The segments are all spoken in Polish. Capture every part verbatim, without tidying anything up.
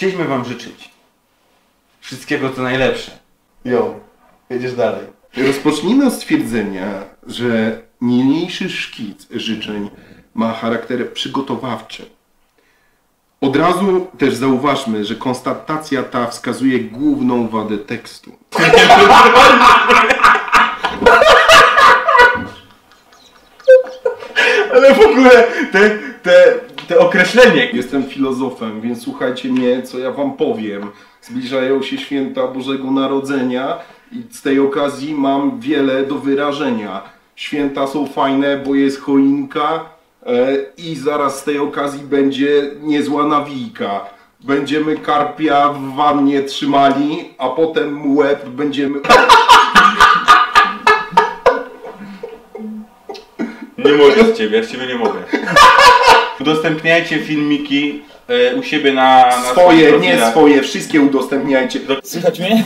Chcieliśmy wam życzyć wszystkiego co najlepsze. Jo, jedziesz dalej. Rozpocznijmy od stwierdzenia, że niniejszy szkic życzeń ma charakter przygotowawczy. Od razu też zauważmy, że konstatacja ta wskazuje główną wadę tekstu. Ale w ogóle te, te, te określenie. Jestem filozofem, więc słuchajcie mnie, co ja wam powiem. Zbliżają się święta Bożego Narodzenia i z tej okazji mam wiele do wyrażenia. Święta są fajne, bo jest choinka e, i zaraz z tej okazji będzie niezła nawijka. Będziemy karpia w wannie trzymali, a potem łeb będziemy... Nie mogę z ciebie, ja z ciebie nie mogę. Udostępniajcie filmiki e, u siebie na, na Swoje, nie swoje, wszystkie udostępniajcie. Słychać mnie?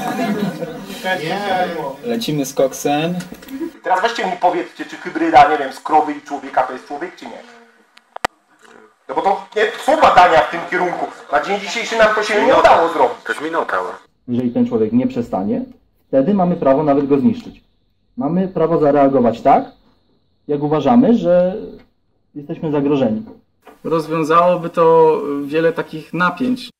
Lecimy z koksem. Teraz weźcie mi powiedzcie, czy hybryda, nie wiem, z krowy i człowieka to jest człowiek, czy nie? No bo to nie, są badania w tym kierunku. Na dzień dzisiejszy nam to się nie udało zrobić. To jest minotaur. Jeżeli ten człowiek nie przestanie, wtedy mamy prawo nawet go zniszczyć. Mamy prawo zareagować tak, jak uważamy, że jesteśmy zagrożeni. Rozwiązałoby to wiele takich napięć.